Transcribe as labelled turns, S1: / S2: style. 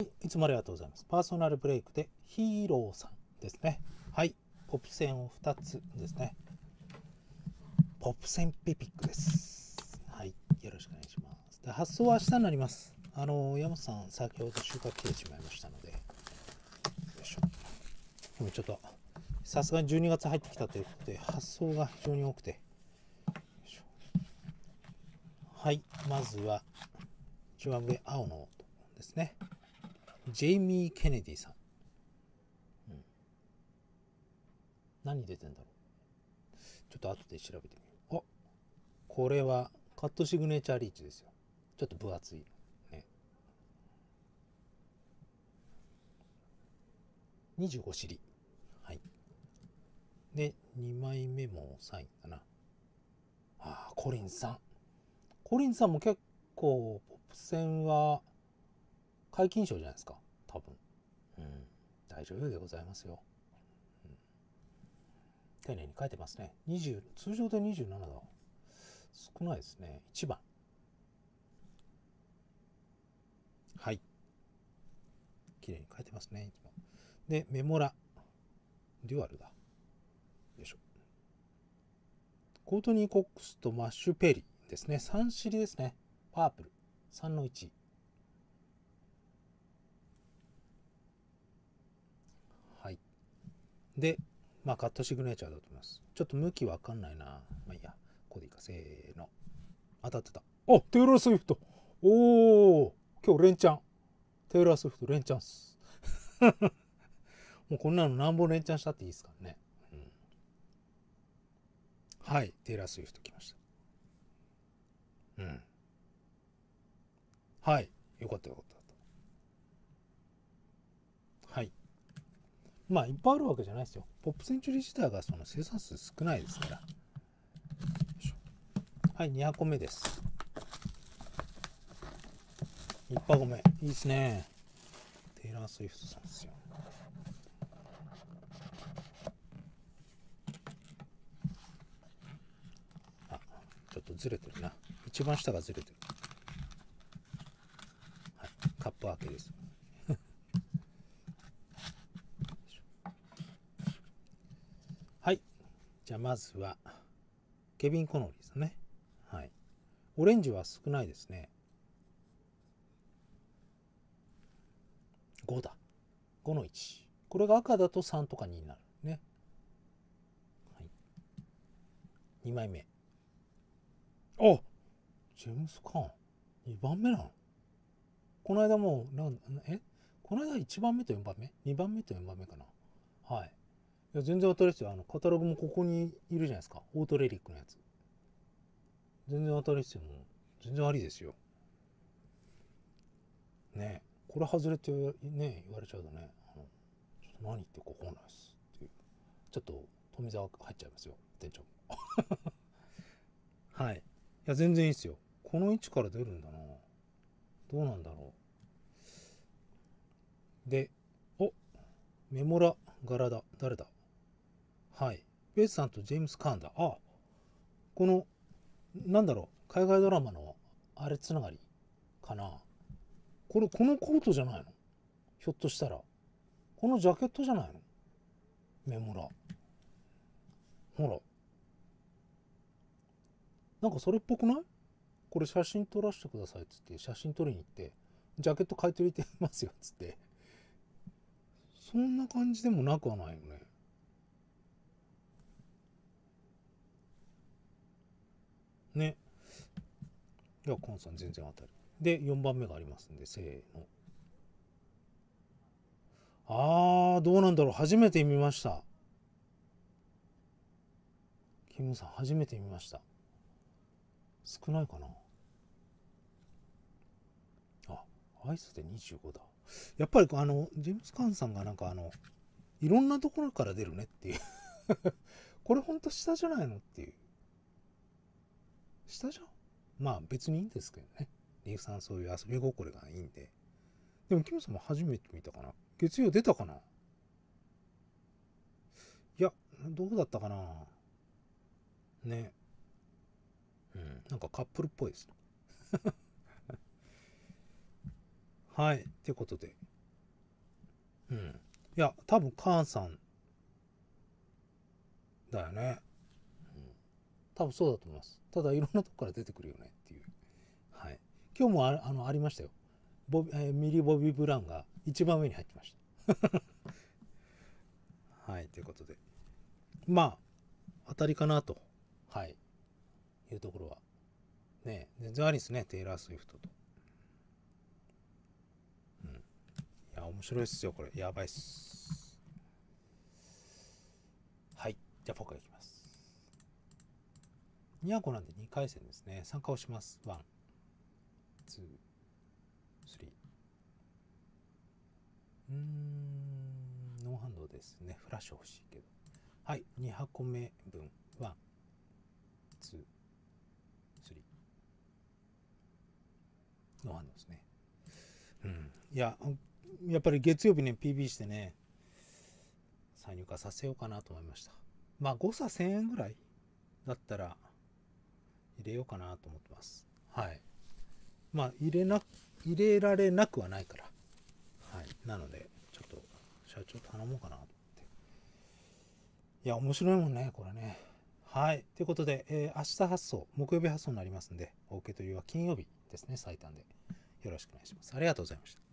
S1: いつもありがとうございます。パーソナルブレイクでヒーローさんですね。はい。ポップ線を2つですね。ポップ線ピピックです。はい。よろしくお願いします。で、発送は明日になります。山本さん、先ほど収穫切れてしまいましたので。よいしょ。でもちょっと、さすがに12月入ってきたということで、発送が非常に多くて。よいしょ。はい。まずは、一番上、青の音ですね。ジェイミー・ケネディさん。何出てんだろう。ちょっと後で調べてみよう。これはカットシグネチャーリーチですよ。ちょっと分厚い。ね、25尻。はい。で、2枚目もサインかな。コリンさん。コリンさんも結構、ポップ戦は皆勤賞じゃないですか。多分。大丈夫でございますよ。丁寧に書いてますね。通常で27だ。少ないですね。1番。はい。綺麗に書いてますね。で、メモラ。デュアルだ。よいしょ。コートニー・コックスとマッシュ・ペリーですね。3尻ですね。パープル。3の1。はい。で、カットシグネチャーだと思います。ちょっと向きわかんないな。まあいいや。ここでいいか。せーの。当たってた。テイラー・スウィフト。今日連チャン。テイラー・スウィフト連チャンっす。もうこんなの何本連チャンしたっていいですからね。はい。テイラー・スウィフト来ました。はい。よかったよかった。はい。いっぱいあるわけじゃないですよ。ポップセンチュリー自体がその生産数少ないですから。はい、2箱目です。1箱目。いいですね。テイラー・スウィフトさんですよ。ちょっとずれてるな。一番下がずれてる。はい、カップ開けです。はい。じゃあまずは、ケビン・コノリーですね。はい。オレンジは少ないですね。5だ。5の1。これが赤だと3とか2になるね。はい。2枚目。ジェームス・カーン。2番目なの？この間もう、この間1番目と4番目 ?2 番目と4番目かな。はい。いや全然当たりですよ。カタログもここにいるじゃないですか。オートレリックのやつ。全然当たりですよ。もう全然ありですよ。ね、これ外れてね、言われちゃうとね、ちょっと何言ってるか分かんないですっていう。ちょっと富澤入っちゃいますよ、店長も。はい。いや、全然いいですよ。この位置から出るんだな。どうなんだろう。で、メモラ柄だ。誰だ？はい。ベースさんとジェームス・カーンだ。この、なんだろう、海外ドラマのあれつながりかな。このコートじゃないの？ひょっとしたら。このジャケットじゃないの？メモラ。ほら。なんかそれっぽくない？これ写真撮らせてくださいっつって写真撮りに行って、ジャケット買い取りてますよっつって。そんな感じでもなくはないよね。ね。いや、コンさん全然当たり。で、4番目がありますんで、せーの。どうなんだろう。初めて見ました。キムさん、初めて見ました。少ないかな。アイスで25だ。やっぱりジェームズ・カーンさんがなんかいろんなところから出るねっていうこれほんと下じゃないのっていう。下じゃん。別にいいんですけどね。リーフさんそういう遊び心がいいんで。でもキムさんも初めて見たかな。月曜出たかな。いや、どうだったかな。ね。なんかカップルっぽいです。はい。ってことで。 うん。いや、多分カーンさんだよね。うん。多分そうだと思います。ただいろんなとこから出てくるよねっていう。はい。今日もありましたよ。ミリー・ボビー・ブラウンが一番上に入ってました。はい。ということで。まあ、当たりかなと。はい。いうところは。ね、全然ありですね。テイラー・スウィフトと。うん。いや、面白いっすよ、これ。やばいっす。はい。じゃあ、ポカいきます。2箱なんで2回戦ですね。参加をします。1、2、3。ノーハンドですね。フラッシュ欲しいけど。はい。2箱目分。1、2、3。ノーハンドですね。うん。いや、やっぱり月曜日ね、PB してね、再入荷させようかなと思いました。まあ、誤差1000円ぐらいだったら入れようかなと思ってます。はい。まあ、入れられなくはないから。はい。なので、ちょっと、社長頼もうかなと思って。いや、面白いもんね、これね。はい。ということで、明日発送、木曜日発送になりますんで、お受け取りは金曜日ですね、最短で。よろしくお願いします。ありがとうございました。